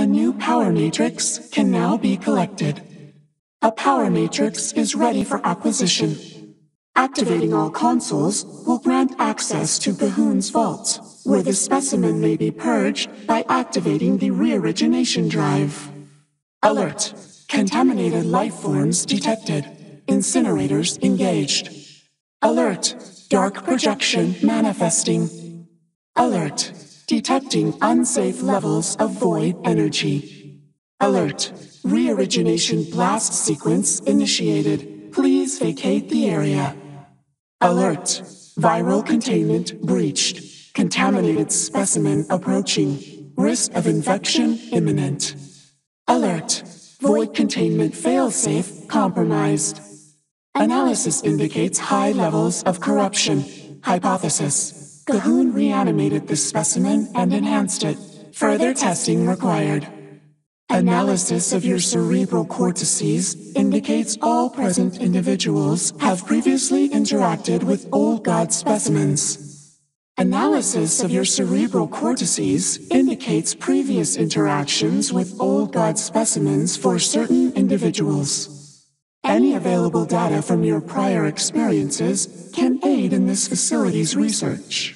new power matrix can now be collected. A power matrix is ready for acquisition. Activating all consoles will grant access to Gahoon's vault, where the specimen may be purged by activating the reorigination drive. Alert! Contaminated life forms detected. Incinerators engaged. Alert! Dark projection manifesting. Alert! Detecting unsafe levels of void energy. Alert! Reorigination blast sequence initiated. Please vacate the area. Alert! Viral containment breached. Contaminated specimen approaching. Risk of infection imminent. Alert! Void containment failsafe compromised. Analysis indicates high levels of corruption. Hypothesis: Gahoon reanimated the specimen and enhanced it. Further testing required. Analysis of your cerebral cortices indicates all present individuals have previously interacted with old god specimens. Analysis of your cerebral cortices indicates previous interactions with old god specimens for certain individuals. Any available data from your prior experiences can aid in this facility's research.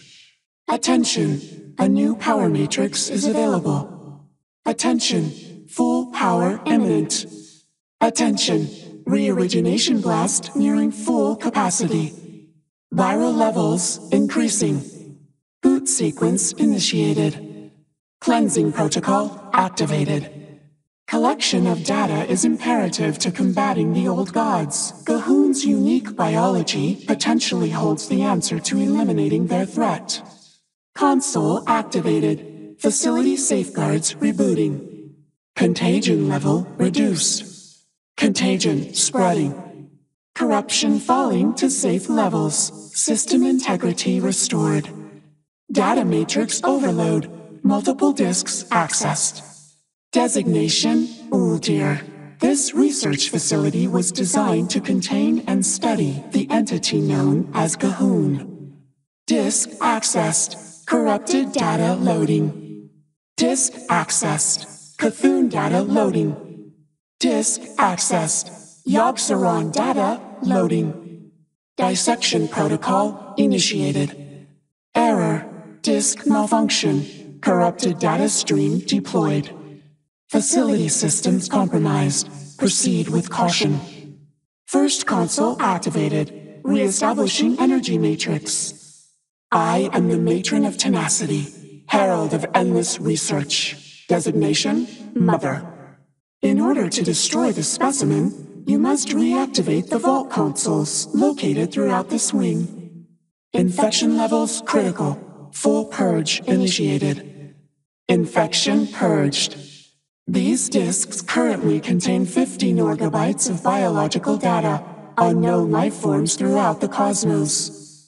Attention! A new power matrix is available. Attention! Full power imminent. Attention! Reorigination blast nearing full capacity. Viral levels increasing. Boot sequence initiated. Cleansing protocol activated. Collection of data is imperative to combating the old gods. Gahoon's unique biology potentially holds the answer to eliminating their threat. Console activated. Facility safeguards rebooting. Contagion level reduced. Contagion spreading. Corruption falling to safe levels. System integrity restored. Data matrix overload. Multiple disks accessed. Designation: Uldir. This research facility was designed to contain and study the entity known as Gahoon. Disk accessed. Corrupted data loading. Disk accessed. Cthulhu data loading. Disk accessed. Yogg-Saron data loading. Dissection protocol initiated. Error. Disk malfunction. Corrupted data stream deployed. Facility systems compromised. Proceed with caution. First console activated. Reestablishing energy matrix. I am the matron of tenacity, herald of endless research. Designation: Mother. In order to destroy the specimen, you must reactivate the vault consoles located throughout this wing. Infection levels critical. Full purge initiated. Infection purged. These disks currently contain 50 norgabytes of biological data, unknown life forms throughout the cosmos.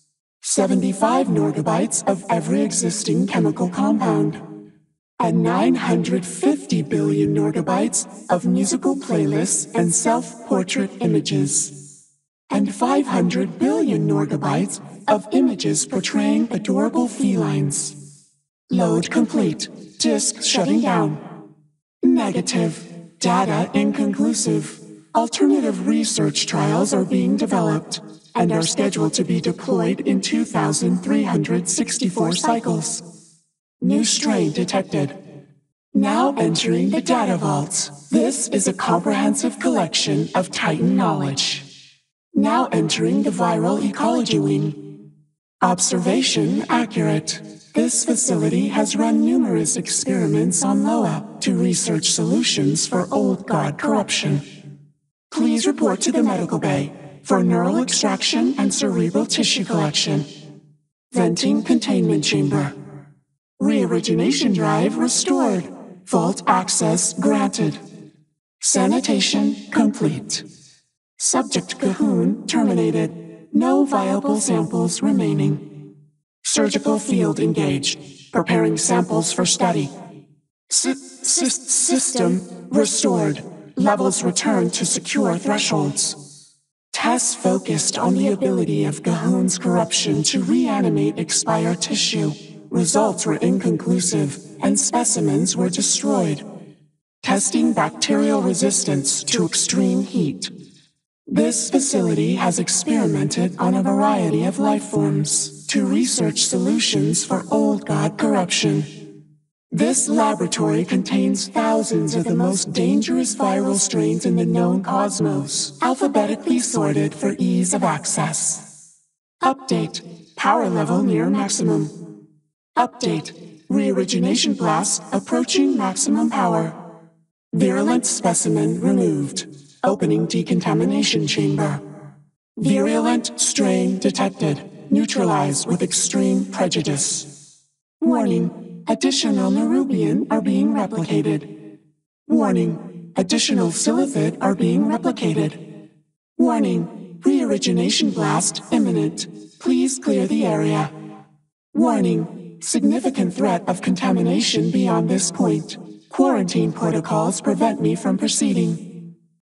75 norgabytes of every existing chemical compound. And 950 billion norgabytes of musical playlists and self-portrait images. And 500 billion norgabytes of images portraying adorable felines. Load complete. Disk shutting down. Negative. Data inconclusive. Alternative research trials are being developed and are scheduled to be deployed in 2,364 cycles. New strain detected. Now entering the data vault. This is a comprehensive collection of Titan knowledge. Now entering the viral ecology wing. Observation accurate. This facility has run numerous experiments on Loa to research solutions for old god corruption. Please report to the medical bay for neural extraction and cerebral tissue collection. Venting containment chamber. Reorigination drive restored. Vault access granted. Sanitation complete. Subject Gahoon terminated. No viable samples remaining. Surgical field engaged. Preparing samples for study. System restored. Levels returned to secure thresholds. Tests focused on the ability of Gahoon's corruption to reanimate expired tissue. Results were inconclusive, and specimens were destroyed. testing bacterial resistance to extreme heat. This facility has experimented on a variety of life forms to research solutions for old god corruption. This laboratory contains thousands of the most dangerous viral strains in the known cosmos, alphabetically sorted for ease of access. Update: power level near maximum. Update: re-origination blast approaching maximum power. Virulent specimen removed. Opening decontamination chamber. Virulent strain detected. Neutralize with extreme prejudice. Warning: additional Nerubian are being replicated. Warning: additional Silithid are being replicated. Warning: re-origination blast imminent. Please clear the area. Warning: significant threat of contamination beyond this point. Quarantine protocols prevent me from proceeding.